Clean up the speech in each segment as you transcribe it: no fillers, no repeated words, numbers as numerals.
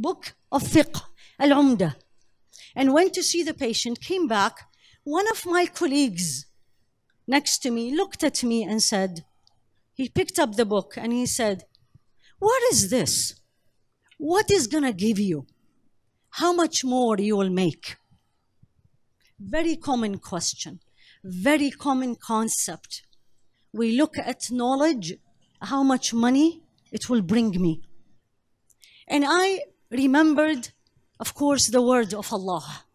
book of fiqh, Al-Umdah, and went to see the patient, came back. One of my colleagues next to me looked at me and said, he picked up the book and he said, "What is this? What is going to give you? How much more you will make?" Very common question, very common concept. We look at knowledge, how much money it will bring me. And I remembered, of course, the word of Allah.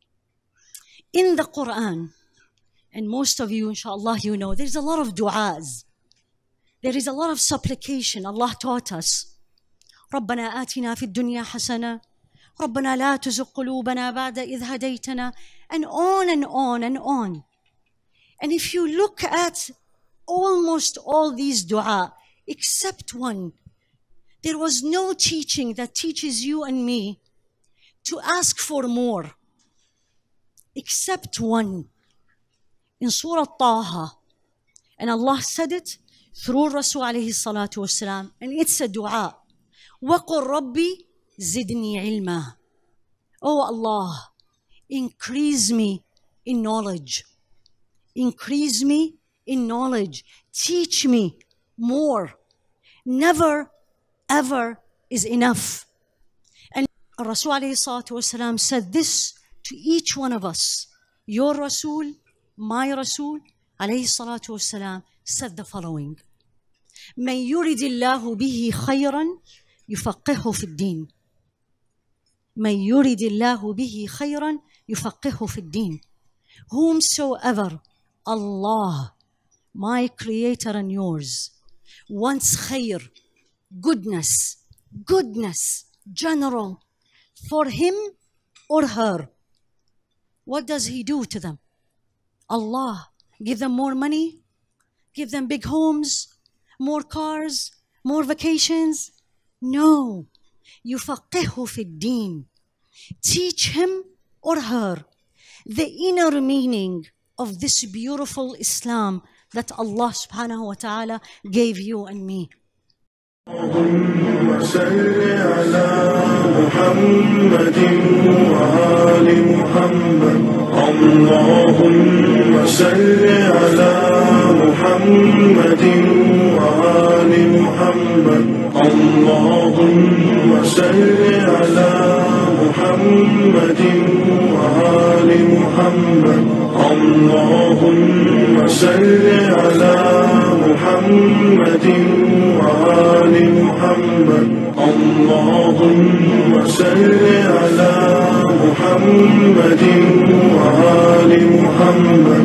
In the Quran, and most of you, inshallah, you know, there's a lot of du'as. There is a lot of supplication. Allah taught us. رَبَّنَا آتِنَا فِي الدُّنْيَا حَسَنَةً رَبَّنَا لَا تُزِغْ قُلُوبَنَا بَعْدَ إِذْ هَدَيْتَنَا, and on and on and on. And if you look at almost all these dua, except one, there was no teaching that teaches you and me to ask for more, except one. In Surah Taha, and Allah said it through Rasul alayhi salatu wasalam, and it's a dua. وَقُلْ رَبِّي زِدْنِي عِلْمًا. Oh Allah, increase me in knowledge. Increase me in knowledge. Teach me more. Never, ever is enough. And Rasul alayhi salatu wasalam said this to each one of us. Your Rasul, my Rasul alayhi salatu wasalam, said the following: مَنْ يُرِدِ اللَّهُ بِهِ خَيْرًا يُفَقِّهُ فِي الدِّينِ. مَنْ يُرِدِ اللَّهُ بِهِ خَيْرًا يُفَقِّهُ فِي الدِّينِ. Whomsoever Allah, my Creator and yours, wants khair, goodness, general, for him or her, what does He do to them? Allah give them more money, give them big homes, more cars, more vacations? No. يُفَقِّهُ فِي الدِّينِ. Teach him or her the inner meaning of this beautiful Islam that Allah subhanahu wa ta'ala gave you and me. اللهم صل على محمد وآل محمد. اللهم صل على محمد وآل محمد. اللهم صل على محمد وآل محمد. اللهم صل على محمد وآل محمد. اللهم صل على محمد وآل محمد.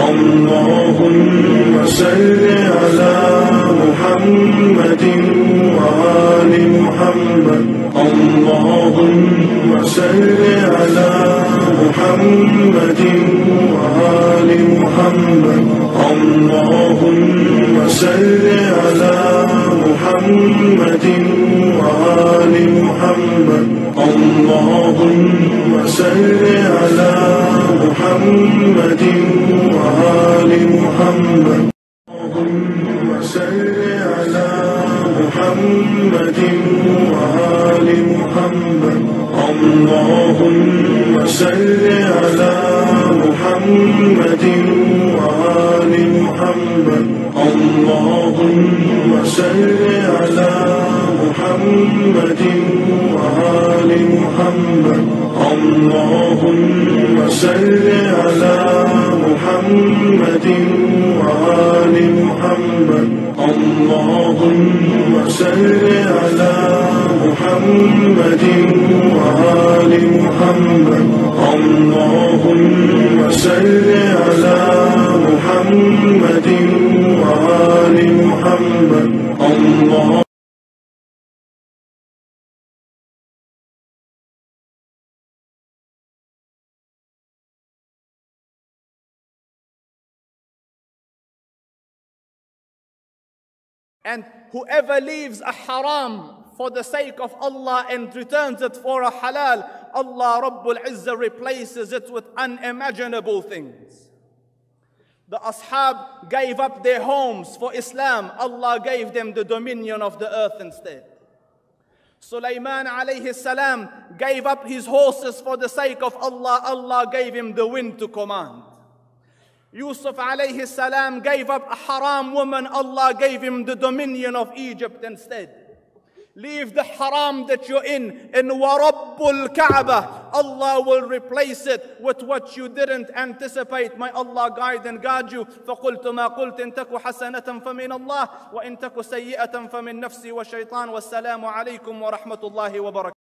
اللهم صل على محمد وآل محمد. اللهم صل على محمد وآل محمد. اللهم صل على محمد وآل محمد. اللهم صل على محمد وآل محمد. اللهم صل على محمد وآل محمد. اللهم صل على محمد وآل محمد. اللهم صل على محمد وآل محمد. اللهم صل على محمد وآل محمد. اللهم صل على محمد وآل محمد. اللهم صل على محمد وآل محمد. الله. And whoever leaves a haram for the sake of Allah and returns it for a halal, Allah Rabbul Izzah replaces it with unimaginable things. The ashab gave up their homes for Islam. Allah gave them the dominion of the earth instead. Sulaiman alayhi salam gave up his horses for the sake of Allah. Allah gave him the wind to command. Yusuf alayhi salam gave up a haram woman. Allah gave him the dominion of Egypt instead. Leave the haram that you're in Warabbul Kaaba. Allah will replace it with what you didn't anticipate. May Allah guide and guide you. فَقُلْتُ مَا قُلْتُ إِن تَكُ حَسَنَةً فَمِنَ اللَّهِ وَإِن تَكُ سَيِّئَةً فَمِن نَفْسِي وَالشَّيْطَانِ وَالسَّلَامُ عَلَيْكُمْ وَرَحْمَةُ اللَّهِ وَبَرَكَاتُهُ.